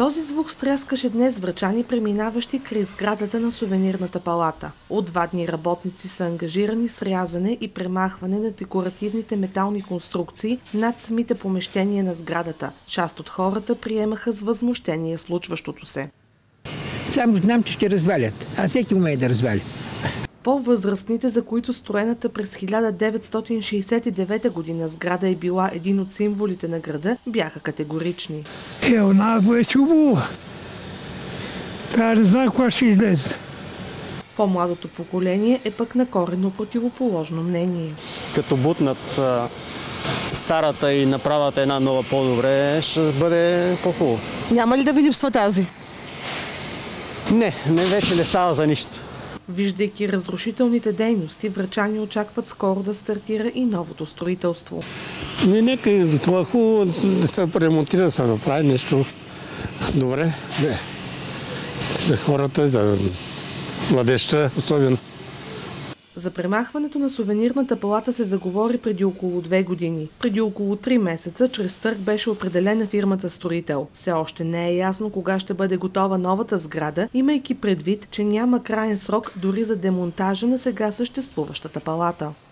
Този звук стряскаше днес врачани, преминаващи край сградата на сувенирната палата. От 2 дни работници са ангажирани с рязане и премахване на декоративните метални конструкции над самите помещения на сградата. Част от хората приемаха с възмущение случващото се. Само знам, че ще развалят, а всеки умее да развали. По-възрастните, за които строената през 1969 година сграда е била един от символите на града, бяха категорични. Онако е чубаво. Не знам кога ще излезе. По-младото поколение е пък на коренно противоположно мнение. Като бутнат старата и направят една нова по-добре, ще бъде по-хубаво. Няма ли да ви липсва тази? Не, вече не става за нищо. Виждайки разрушителните дейности, врачани очакват скоро да стартира и новото строителство. Нека това е хубаво да се ремонтира, да се направи нещо добре. Не. За хората, за младежта особено. За премахването на сувенирната палата се заговори преди около 2 години. Преди около 3 месеца чрез търг беше определена фирмата строител. Все още не е ясно кога ще бъде готова новата сграда, имайки предвид, че няма краен срок дори за демонтажа на сега съществуващата палата.